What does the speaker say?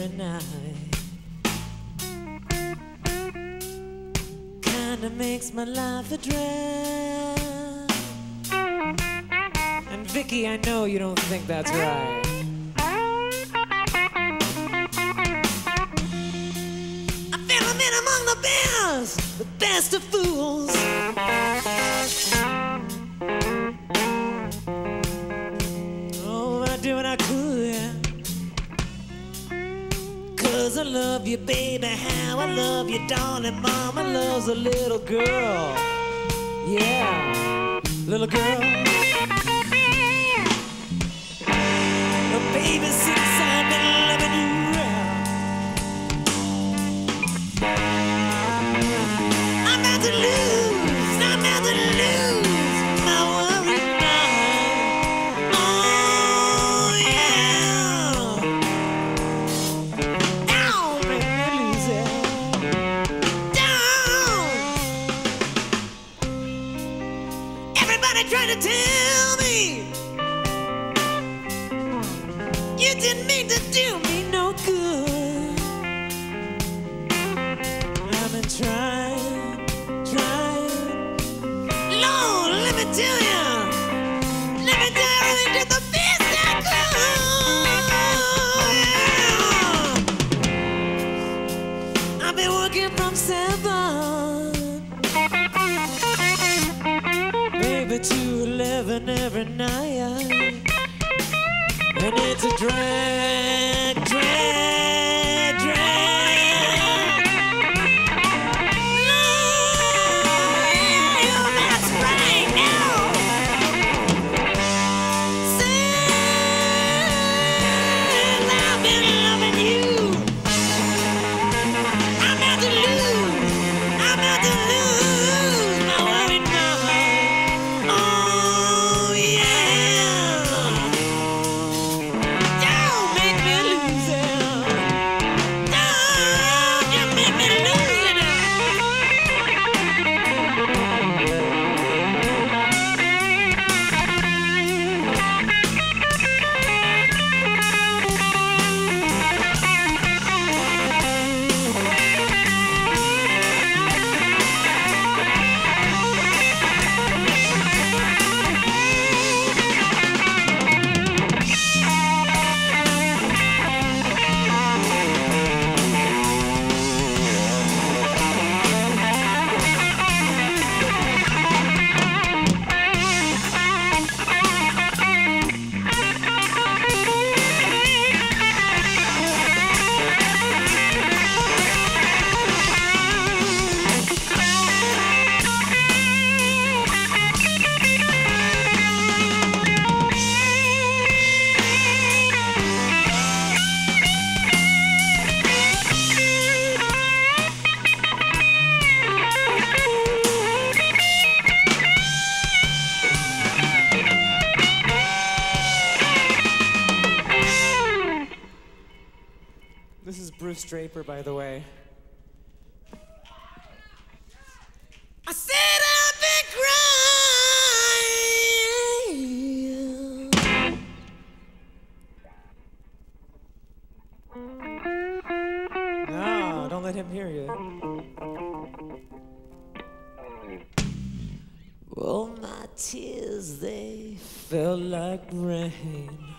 every night. Kinda makes my life a drag. And Vicky, I know you don't think that's right. I feel I'm in among the best of fools. Oh, I'd do what I could, yeah. 'Cause I love you, baby, how I love you, darling. Mama loves a little girl. Yeah, little girl. Oh, baby, since I've been loving you, I'm about to lose my worry now. Oh, yeah. Down, make me lose it. Down. Everybody trying to tell me you didn't mean to do me no good. I've been trying. Lord, let me tell you. Let me tell you, I really did the best I could. I've been working from 7, baby, to 11 every night. And it's a drag. Lord, that's right now. Since I've been loving you, I'm about to lose my worried mind. Oh, yeah. Don't make me lose it. Don't you make me lose it. This is Bruce Draper, by the way. I said I've been crying. No, don't let him hear you. Oh, my tears, they fell like rain.